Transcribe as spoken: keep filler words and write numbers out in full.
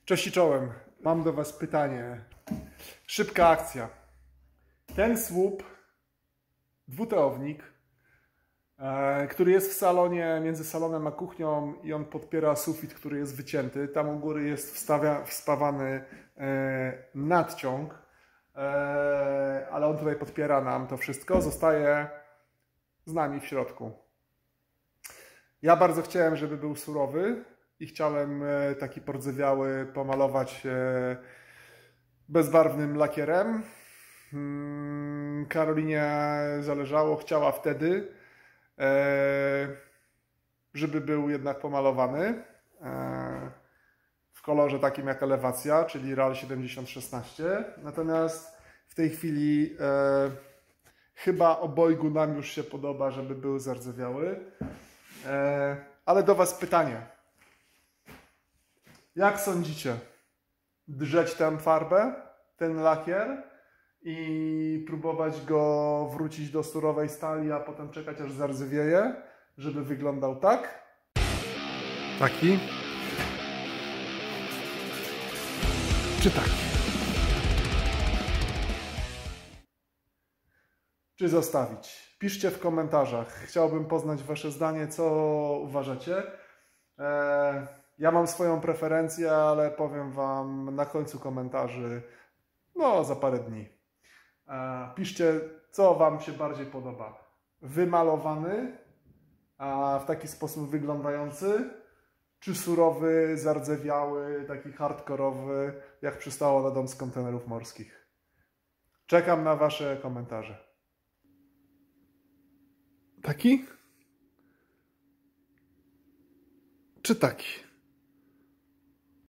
Cześć i czołem. Mam do Was pytanie. Szybka akcja. Ten słup, dwuteownik, e, który jest w salonie, między salonem a kuchnią i on podpiera sufit, który jest wycięty. Tam u góry jest wstawia, wstawany e, nadciąg, e, ale on tutaj podpiera nam to wszystko. Zostaje z nami w środku. Ja bardzo chciałem, żeby był surowy i chciałem taki pordzewiały pomalować bezbarwnym lakierem. Karolinie zależało, chciała wtedy, żeby był jednak pomalowany w kolorze takim jak elewacja, czyli RAL siedemdziesiąt szesnaście. Natomiast w tej chwili chyba obojgu nam już się podoba, żeby był zardzewiały. Ale do Was pytanie. Jak sądzicie? Drzeć tę farbę, ten lakier i próbować go wrócić do surowej stali, a potem czekać aż zardzewieje, żeby wyglądał tak? Taki? Czy taki? Czy zostawić? Piszcie w komentarzach. Chciałbym poznać Wasze zdanie, co uważacie. Eee, ja mam swoją preferencję, ale powiem Wam na końcu komentarzy, no za parę dni. Eee, piszcie, co Wam się bardziej podoba. Wymalowany, a w taki sposób wyglądający, czy surowy, zardzewiały, taki hardkorowy, jak przystało na dom z kontenerów morskich. Czekam na Wasze komentarze. Taki? Czy taki?